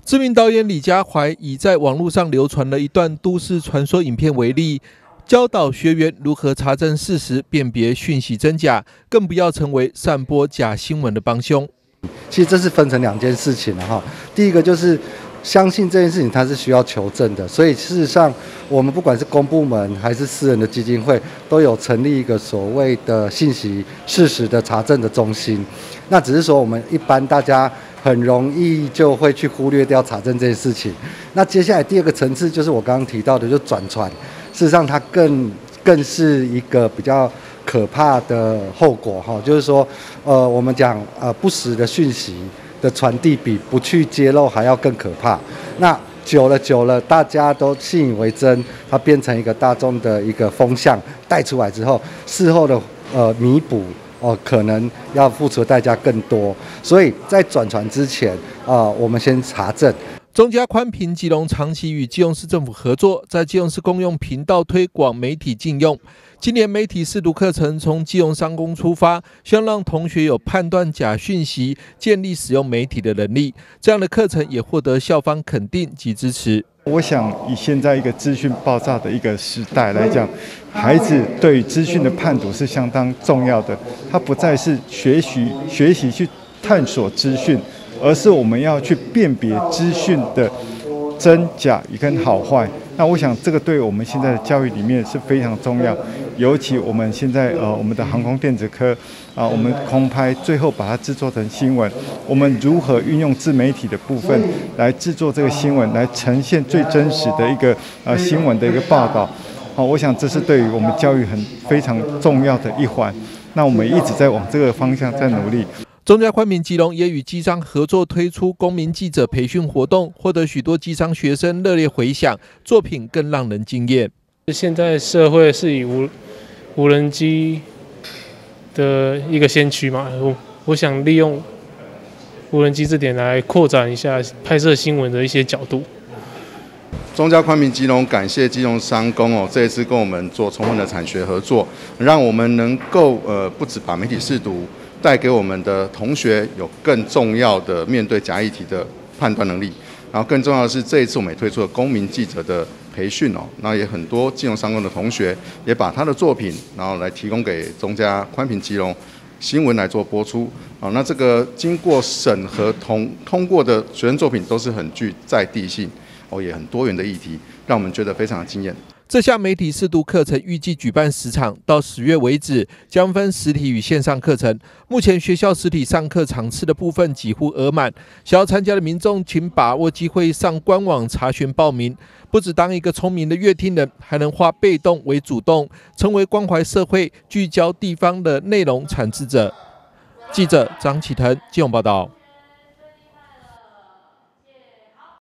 知名导演李家怀以在网络上流传了一段都市传说影片为例，教导学员如何查证事实、辨别讯息真假，更不要成为散播假新闻的帮凶。 其实这是分成两件事情了哈。第一个就是相信这件事情它是需要求证的，所以事实上我们不管是公部门还是私人的基金会，都有成立一个所谓的信息事实的查证的中心。那只是说我们一般大家很容易就会去忽略掉查证这件事情。那接下来第二个层次就是我刚刚提到的，就转传。事实上它更是一个比较可怕的后果哈，就是说我们讲不实的讯息的传递比不去揭露还要更可怕。那久了，大家都信以为真，它变成一个大众的一个风向带出来之后，事后的弥补可能要付出的代价更多。所以在转传之前我们先查证。 中嘉宽频基隆长期与基隆市政府合作，在基隆市公用频道推广媒体禁用。今年媒体识读课程从基隆商工出发，希望让同学有判断假讯息、建立使用媒体的能力。这样的课程也获得校方肯定及支持。 我想以现在一个资讯爆炸的一个时代来讲，孩子对资讯的判读是相当重要的。他不再是学习去探索资讯，而是我们要去辨别资讯的真假也跟好坏。那我想这个对我们现在的教育里面是非常重要，尤其我们现在我们的航空电子科我们空拍最后把它制作成新闻，我们如何运用自媒体的部分来制作这个新闻，来呈现最真实的一个新闻的一个报道。我想这是对于我们教育非常重要的一环。那我们一直在往这个方向在努力。 中嘉宽频基隆也与机商合作推出公民记者培训活动，获得许多机商学生热烈回响，作品更让人惊艳。 现在社会是以无人机的一个先驱嘛，我想利用无人机这点来扩展一下拍摄新闻的一些角度。 中嘉宽频基隆感谢基隆商工这一次跟我们做充分的产学合作，让我们能够不只把媒体识读带给我们的同学有更重要的面对假议题的判断能力，然后更重要的是这一次我们也推出了公民记者的培训那也很多基隆商工的同学也把他的作品然后来提供给中嘉宽频基隆新闻来做播出那这个经过审核通过的学生作品都是很具在地性也很多元的议题，让我们觉得非常的惊艳。 这项媒体识读课程预计举办10场，到10月为止，将分实体与线上课程。目前学校实体上课场次的部分几乎额满，想要参加的民众请把握机会上官网查询报名。不只当一个聪明的乐听人，还能化被动为主动，成为关怀社会、聚焦地方的内容产制者。记者张启腾，基隆报道。